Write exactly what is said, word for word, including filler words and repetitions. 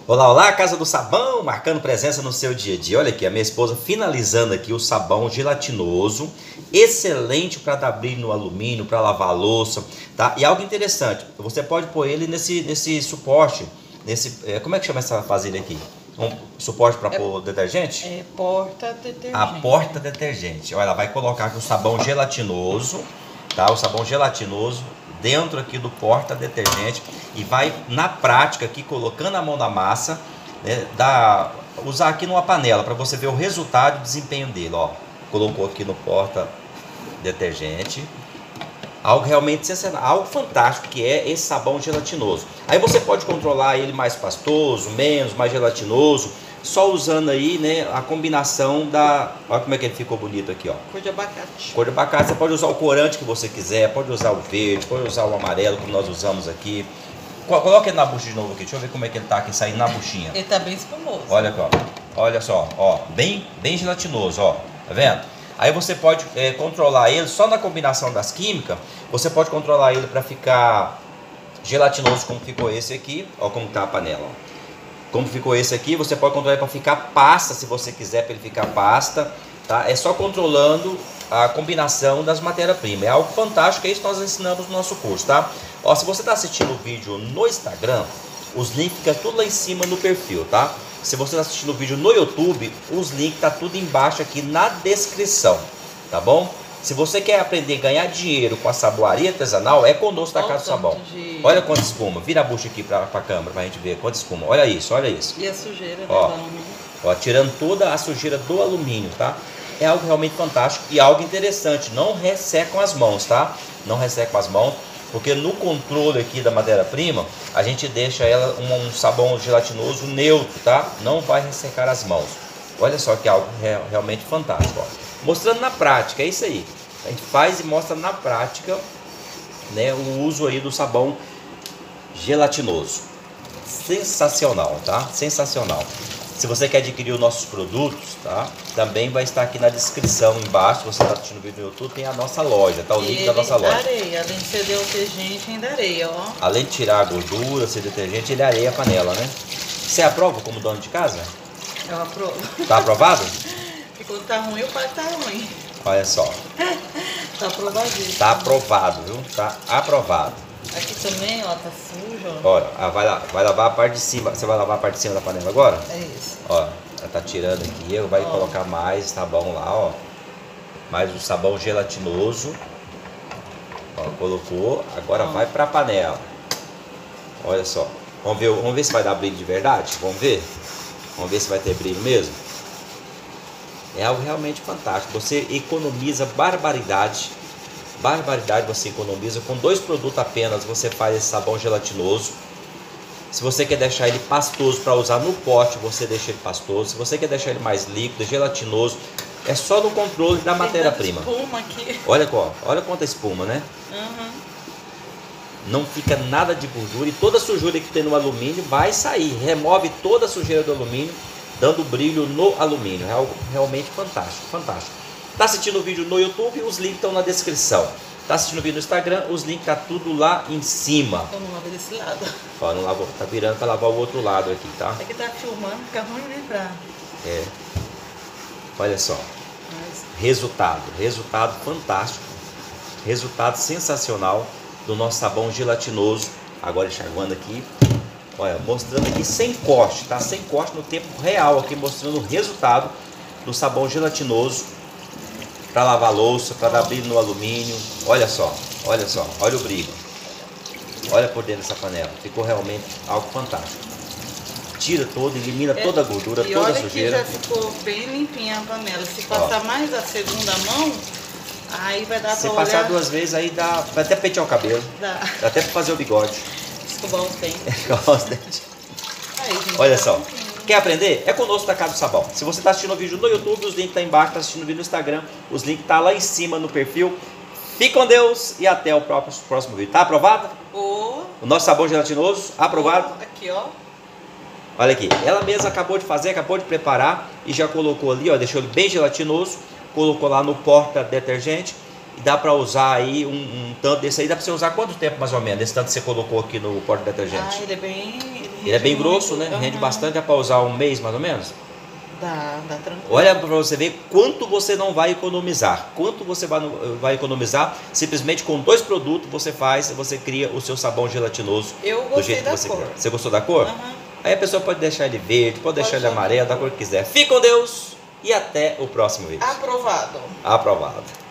Olá, olá, Casa do Sabão, marcando presença no seu dia a dia. Olha aqui, a minha esposa finalizando aqui o sabão gelatinoso, excelente para dar brilho no alumínio, para lavar a louça, tá? E algo interessante, você pode pôr ele nesse, nesse suporte, nesse, é, como é que chama essa vasilha aqui? Um suporte para é, pôr detergente? É porta detergente. A porta detergente. Olha, ela vai colocar aqui o sabão gelatinoso, tá? O sabão gelatinoso dentro aqui do porta detergente e vai na prática aqui colocando a mão na massa, né, dá, usar aqui numa panela para você ver o resultado e o desempenho dele, ó. Colocou aqui no porta detergente, algo realmente sensacional, algo fantástico que é esse sabão gelatinoso. Aí você pode controlar ele mais pastoso, menos, mais gelatinoso, só usando aí, né, a combinação da... Olha como é que ele ficou bonito aqui, ó. Cor de abacate. Cor de abacate, você pode usar o corante que você quiser, pode usar o verde, pode usar o amarelo, como nós usamos aqui. Coloca ele na bucha de novo aqui, deixa eu ver como é que ele tá aqui, saindo na buchinha. Ele tá bem espumoso. Olha aqui, ó. Olha só, ó, bem, bem gelatinoso, ó. Tá vendo? Aí você pode é, controlar ele, só na combinação das químicas, você pode controlar ele para ficar gelatinoso como ficou esse aqui, ó como tá a panela, ó. Como ficou esse aqui, você pode controlar para ficar pasta, se você quiser, para ele ficar pasta, tá? É só controlando a combinação das matérias-primas. É algo fantástico, é isso que nós ensinamos no nosso curso, tá? Ó, se você está assistindo o vídeo no Instagram, os links ficam tudo lá em cima no perfil, tá? Se você está assistindo o vídeo no YouTube, os links tá tudo embaixo aqui na descrição, tá bom? Se você quer aprender a ganhar dinheiro com a saboaria artesanal, é conosco da Casa do Sabão. De... Olha quanta espuma. Vira a bucha aqui para a câmera para a gente ver quanta espuma. Olha isso, olha isso. E a sujeira, ó, né? Ó, tirando toda a sujeira do alumínio, tá? É algo realmente fantástico e algo interessante. Não ressecam as mãos, tá? Não ressecam as mãos, porque no controle aqui da matéria-prima, a gente deixa ela um, um sabão gelatinoso neutro, tá? Não vai ressecar as mãos. Olha só que algo real, realmente fantástico, ó. Mostrando na prática, é isso aí. A gente faz e mostra na prática, né, o uso aí do sabão gelatinoso. Sensacional, tá? Sensacional. Se você quer adquirir os nossos produtos, tá? Também vai estar aqui na descrição embaixo. Você está assistindo o vídeo no YouTube, tem a nossa loja, tá? O link da nossa loja. Areia, além de ser detergente, ainda areia, ó. Além de tirar a gordura, ser detergente, ele areia a panela, né? Você aprova como dono de casa? Eu aprovo. Tá aprovado? Quando tá ruim, o pai tá ruim. Olha só. Tá aprovadíssimo. Tá aprovado, viu? Tá aprovado. Aqui também, ó, tá sujo. Olha, ah, vai, lá, vai lavar a parte de cima. Você vai lavar a parte de cima da panela agora? É isso. Ó, ela tá tirando aqui. Eu vai ó. colocar mais sabão lá, ó. Mais o sabão gelatinoso. Ó, colocou. Agora ó. vai pra panela. Olha só. Vamos ver, vamos ver se vai dar brilho de verdade? Vamos ver? Vamos ver se vai ter brilho mesmo? É algo realmente fantástico. Você economiza barbaridade. Barbaridade você economiza. Com dois produtos apenas você faz esse sabão gelatinoso. Se você quer deixar ele pastoso para usar no pote, você deixa ele pastoso. Se você quer deixar ele mais líquido, gelatinoso, é só no controle da matéria-prima. Espuma aqui. Olha, olha quanta espuma, né? Uhum. Não fica nada de gordura e toda a sujeira que tem no alumínio vai sair. Remove toda a sujeira do alumínio, dando brilho no alumínio. É algo realmente fantástico, fantástico. Tá assistindo o vídeo no YouTube? Os links estão na descrição. Tá assistindo o vídeo no Instagram? Os links tá tudo lá em cima. Eu não lavo desse lado. Ó, não lavou, tá virando para lavar o outro lado aqui, tá? É que tá filmando, fica ruim, né, pra... É. Olha só. Mas... Resultado, resultado fantástico. Resultado sensacional do nosso sabão gelatinoso. Agora enxaguando aqui. Olha, mostrando aqui sem corte, tá? Sem corte no tempo real aqui, mostrando o resultado do sabão gelatinoso para lavar louça, para dar brilho no alumínio. Olha só, olha só, olha o brilho. Olha por dentro dessa panela. Ficou realmente algo fantástico. Tira todo, elimina é, toda a gordura, toda a sujeira. E olha que já ficou bem limpinha a panela. Se passar ó. mais a segunda mão, aí vai dar para olhar. Se passar duas vezes, aí dá, vai até pentear o cabelo. Dá. Dá até para fazer o bigode. Escovar os dentes. Escovar os dentes. Aí, gente, olha só. Quer aprender? É conosco da Casa do Sabão. Se você está assistindo o vídeo no YouTube, os links estão tá embaixo. Está assistindo o vídeo no Instagram, os links estão tá lá em cima no perfil. Fique com Deus e até o próximo, próximo vídeo. Tá aprovado? Oh. O nosso sabão gelatinoso, aprovado? Oh. Aqui, ó. Olha aqui. Ela mesma acabou de fazer, acabou de preparar e já colocou ali, ó. Deixou ele bem gelatinoso. Colocou lá no porta detergente. E dá para usar aí um, um tanto desse aí. Dá para você usar quanto tempo mais ou menos? Esse tanto que você colocou aqui no porta detergente? Ah, ele é bem... Ele é bem muito, grosso, né? Rende aham. bastante, dá para usar um mês mais ou menos. Dá, dá tranquilo. Olha para você ver quanto você não vai economizar. Quanto você vai, vai economizar simplesmente com dois produtos você faz, você cria o seu sabão gelatinoso Eu do gostei jeito que da você cor. quer. Você gostou da cor? Aham. Aí a pessoa pode deixar ele verde, pode, Pode deixar ele deixar amarelo, da da cor cor. que quiser. Fique com Deus e até o próximo vídeo. Aprovado. Aprovado.